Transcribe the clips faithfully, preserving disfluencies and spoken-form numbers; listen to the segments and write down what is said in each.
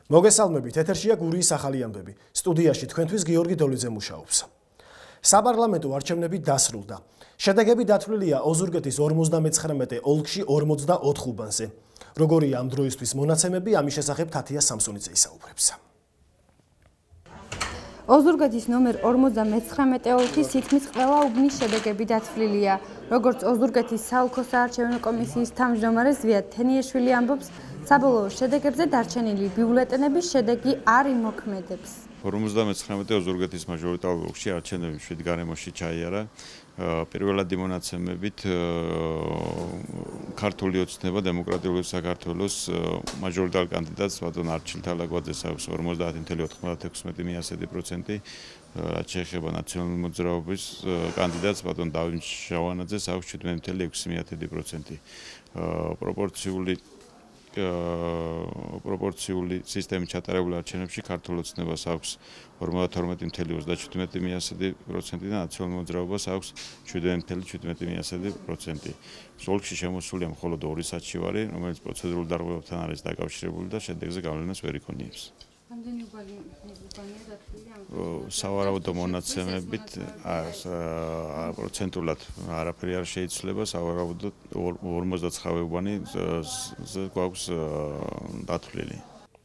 მოგესალმებით, ეთერშია გურიის ახალი ამბები. სტუდიაში თქვენთვის გიორგი დოლიძე მუშაობს. საპარლამენტო არჩევნები დასრულდა. შედეგები დათვლილია ოზურგეთის ორმოცდამეცხრამეტე ოლქში ორმოცდაოთხ უბანზე. როგორია ამ დროისთვის მონაცემები, ამის შესახებ თათია სამსონიძე ისაუბრებს. ოზურგეთის ნომერ ორმოცდამეცხრამეტე ოლქის თითქმის ყველა უბნის შედეგები დათვლილია. როგორც ოზურგეთის საოლქო საარჩევნო კომისიის თავმჯდომარე ზვიად თენიაშვილი ამბობს, საბოლოო შედეგებზე დარჩენილი ბიულეტენების შედეგი არ იმოქმედებს. ორმოცდამეცხრამეტე ოზურგეთის მაჟორიტარულ ოლქში არჩევნები შვიდ გარემოში ჩაიარა. პირველადი მონაცემებით ქართული ოცნება დემოკრატიული საქართველოს მაჟორიტარ კანდიდატს ბატონ არჩილ თალაგვაძეს აქვს ორმოცდაათი წუთი ოთხმოცდაექვსი მიასედი პროცენტი, რაც შეეხება ნაციონალური მოძრაობის კანდიდატს ბატონ დავით შავანაძეს აქვს შვიდმეტი წუთი ექვსი მიასედი პროცენტი. პროპორციული პროპორციული სისტემით ჩატარებულ არჩევნებში ქართულ ოცნებას აქვს ორმოცდათორმეტი წუთი ოცდაჩვიდმეტი მიასედი პროცენტი და ნაციონალურ მოძრაობას აქვს შვიდმეტი წუთი შვიდმეტი მიასედი პროცენტი. ოლქში შემოსულია მხოლოდ ორი საჩივარი, რომელიც პროცედურულ დარღვევებთან არის დაკავშირებული და შედეგზე გავლენას ვერ იქონიებს. სავარაუდო მონაცემებით პროცენტულად არაფერი არ შეიცვლება, სავარაუდოდ ორმოცდაცხრამეტ უბანი გვაქვს დათვლილი.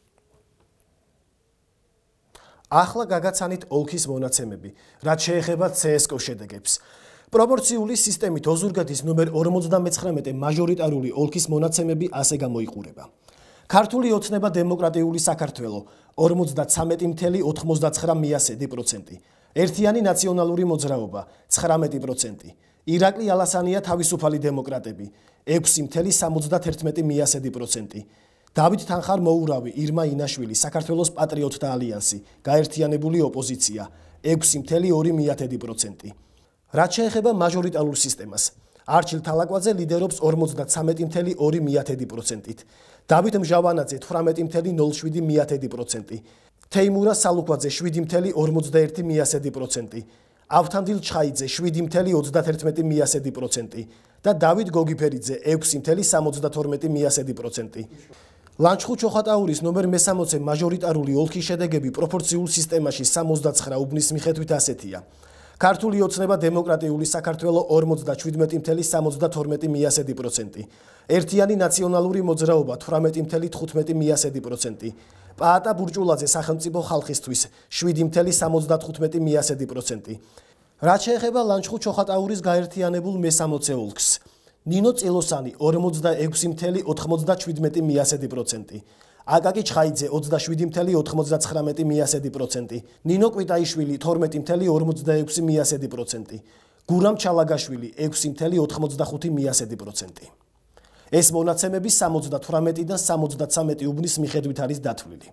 ახლა გაგაცანით ოლქის მონაცემები, რაც შეეხება ცე-ეს-კო შედეგებს. პროპორციული სისტემით ოზურგეთის ნომერ ორმოცდამეცხრამეტე მაჟორიტარული ოლქის მონაცემები ასე გამოიყურება. ქართული ოცნება დემოკრატიული საქართველო ორმოცდაცამეტი წუთი ოთხმოცდაცხრა მიასედი პროცენტი, ერთიანი ნაციონალური მოძრაობა ცხრამეტი პროცენტი, ირაკლი ალასანია თავისუფალი დემოკრატები ექვსი წუთი სამოცდაათერთმეტი მიასედი პროცენტი, დავით თანხარ-მოურავი ირმა ინაშვილი საქართველოს პატრიოტთა ალიანსი გაერთიანებული ოპოზიცია ექვსი წუთი ორი მიათედი პროცენტი. რაც შეეხება მაჟორიტარულ სისტემას, არჩილ თალაკვაძე ლიდერობს ორმოცდაცამეტი წუთი ორი მიათედი პროცენტით, დავით მჟავანაძე თვრამეტი წუთი ნული შვიდი მიათედი პროცენტი, თეიმურა სალუკვაძე შვიდი წუთი ორმოცდაერთი მიასედი პროცენტი, ავთანდილ ჩხაიძე შვიდი წუთი ოცდათერთმეტი მიასედი პროცენტი და დავით გოგიფერიძე ექვსი წუთი სამოცდათორმეტი მიასედი პროცენტი. ლანჩხუთ ჩოხატაურის ნომერ მესამოცე მაჟორიტარული ოლქის შედეგები პროპორციულ სისტემაში სამოცდაცხრა უბნის მიხედვით ასეთია. ქართული ოცნება დემოკრატიული საქართველო ორმოცდაჩვიდმეტი წუთი სამოცდათორმეტი მიასედი პროცენტი, ერთიანი ნაციონალური მოძრაობა თვრამეტი წუთი თხუთმეტი მიასედი პროცენტი, პაატა ბურჭულაძე სახელმწიფო ხალხისთვის შვიდი წუთი სამოცდათხუთმეტი მიასედი პროცენტი. რაც შეეხება ლანჩხუთ ჩოხატაურის გაერთიანებულ მესამოცე ოლქს, ნინო წილოსანი ორმოცდაექვსი წუთი ოთხმოცდაჩვიდმეტი მიასედი პროცენტი, აკაკი ჩხაიძე ოცდაშვიდი წუთი ოთხმოცდაცხრამეტი მიასედი პროცენტი, ნინო კვიტაიშვილი თორმეტი წუთი ორმოცდაექვსი მიასედი პროცენტი, გურამ ჩალაგაშვილი ექვსი წუთი ოთხმოცდახუთი მიასედი პროცენტი. ეს მონაცემები სამოცდათვრამეტიდან სამოცდაცამეტი უბნის მიხედვით არის დათვლილი.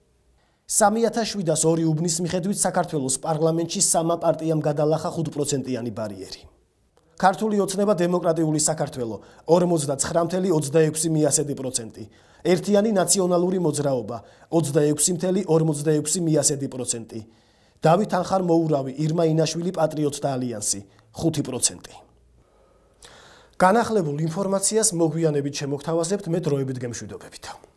სამი ათას შვიდას ორი უბნის მიხედვით საქართველოს პარლამენტში სამა პარტიამ გადალახა ხუთ პროცენტიანი ბარიერი. ქართული ოცნება დემოკრატიული საქართველო ორმოცდაცხრა წუთი ოცდაექვსი მიასედი პროცენტი, ერთიანი ნაციონალური მოძრაობა ოცდაექვსი წუთი ორმოცდაექვსი მიასედი პროცენტი, დავით თანხარ-მოურავი ირმა ინაშვილი პატრიოტთა ალიანსი ხუთი პროცენტი. განახლებულ ინფორმაციას მოგვიანებით შემოგთავაზებთ მე დროებით გემშვიდობებით.